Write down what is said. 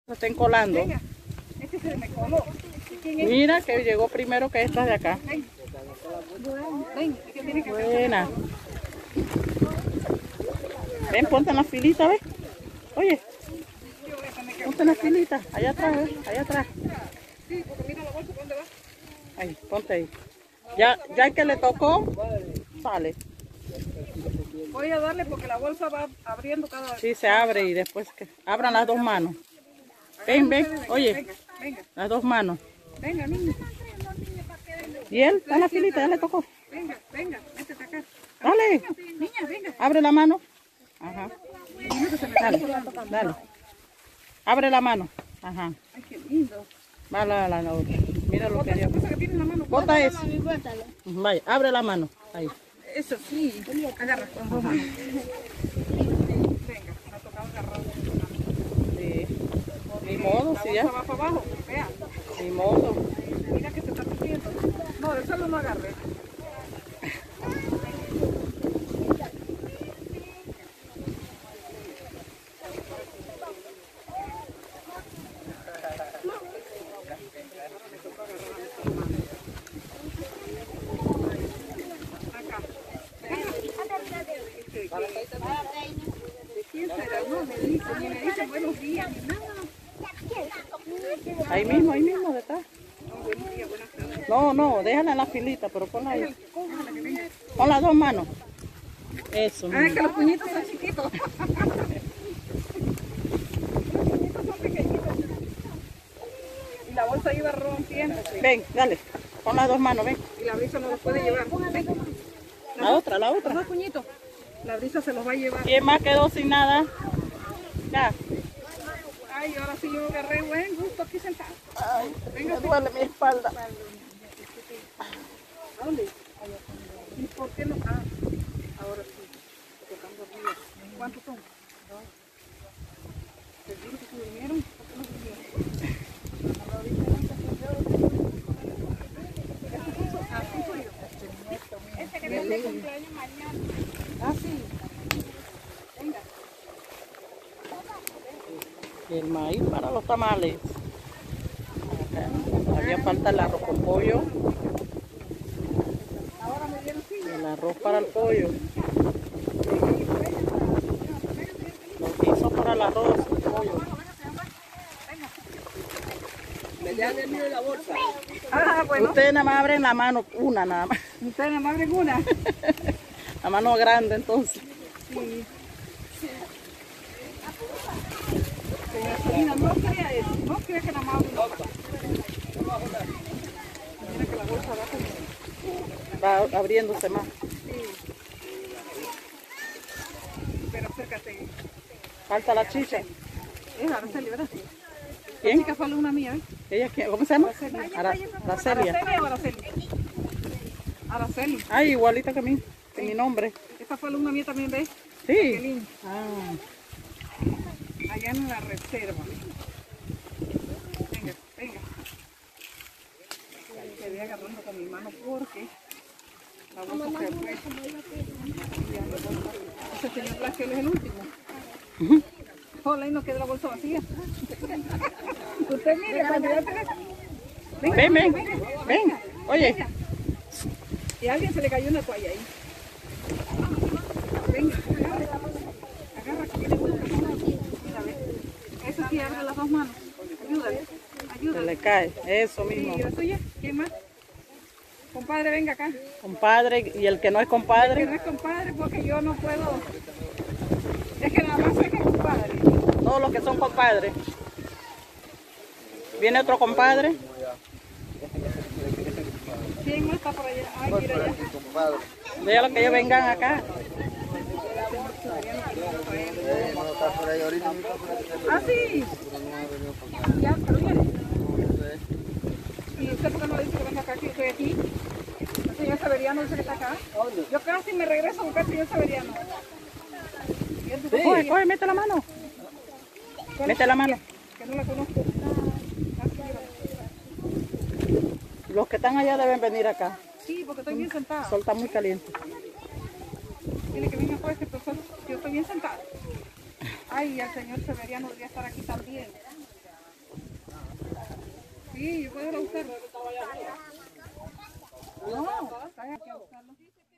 Se estén colando. Venga, este se me coló. Mira que llegó primero que estas de acá. Ven, es que tiene que Buena. Ven, ponte en la filita, ¿ves? Oye, ponte en la filita. Allá atrás, ¿ves? Allá atrás. Sí, porque mira la bolsa, ¿dónde va? Ahí, ponte ahí. Ya el que le tocó, sale. Voy a darle porque la bolsa va abriendo cada vez. Sí, se abre y después que abran las dos manos. Ven, oye, Venga, las dos manos. venga, niña. ¿Y él? ¿Está en la filita? ¿Ya le tocó? Venga, métete acá. Dale, Niña, venga. abre la mano. Ajá. Dale. Abre la mano. Ajá. Ay, qué lindo. Va la otra. Mira lo que Esa dio. cosa que tiene en la mano. Bota eso. Vaya, abre la mano. Ahí. Eso sí. Agarra con dos manos. Venga, me ha tocado agarrar. Sí. Ni modo, La sí bolsa ya. va para abajo, vea. Ni modo. Mira que se está perdiendo. No, de solo no agarré. Ni me dice buenos días, ni nada. Ahí mismo, detrás. No, déjala en la filita, pero ponla ahí. Con las dos manos. Eso. Ah, es que los puñitos son chiquitos. Los puñitos son pequeñitos. Y la bolsa iba rompiendo. Ven, dale. Con las dos manos, ven. Y la brisa no los puede llevar. Ven. La otra. Los dos puñitos. La brisa se los va a llevar. ¿Quién más quedó sin nada? Ya. Ay, ahora sí yo agarré buen gusto aquí sentado. Ay, me duele mi espalda. ¿A dónde? ¿Y por qué no? Ah, ahora sí. Tocando días. ¿Cuántos son? Dos. ¿Seguro que se durmieron? ¿Por qué no durmieron? Así soy yo. Este que tiene cumpleaños mañana. Ah, sí. Venga. Y el maíz para los tamales. Acá. Todavía falta el arroz con pollo. Ahora me dieron sí. El arroz para el pollo. Los guisos para el arroz, el pollo. Ya le miro la bolsa. Ah, bueno. Ustedes nada más abren la mano, una nada más. Ustedes nada más abren una. La mano grande entonces. Sí. Señora, no crea eso. No crea que nada más abren una. Mira que la bolsa va como... Va abriéndose más. Sí. Pero acércate. Falta la chicha. Es Araceli, ¿verdad? ¿Quién? La chica fue alumna mía, ¿ves? ¿Ella quién? ¿Cómo se llama? Aracelia. ¿Araceli o Araceli? Araceli. Ay, igualita que mí, que mi nombre. Esta fue alumna mía también, ¿ves? Sí. Jacqueline. Ah, Allá en la reserva. Venga, venga. Me voy agarrando con mi mano porque la bolsa se fue. Ese señor Blasque, él es el último. Hola, y no queda la bolsa vacía. Usted mire, cuando ya te... ven. Oye, Y a alguien se le cayó una toalla ahí. Venga, agarra que tiene bolsa. Mira, ve. Eso sí, abre las dos manos. Ayúdale, se ayúdale. le cae. Eso mismo. ¿Y la suya? ¿Quién más? Compadre, venga acá. Compadre, y el que no es Que compadre, no es compadre porque yo no puedo. Es que nada más sé que es compadre. todos los que son compadres. Viene otro compadre. ¿Quién más está por allá? Ay, mira allá. Deja los que ellos vengan acá. Ah, sí. Ya, pero viene. ¿Y usted por qué no le dice que venga acá, que estoy aquí? El señor Severiano dice que está acá. Yo casi me regreso a buscar al señor Severiano. Coge, mete la mano. Mete la mano. Que no la conozco. Los que están allá deben venir acá. Sí, porque estoy bien sentada. El sol está muy caliente. Dile que venga pues, que yo estoy bien sentada. Ay, el señor Severiano debería estar aquí también. Sí, yo puedo ir a buscarlo. No, hay que buscarlo.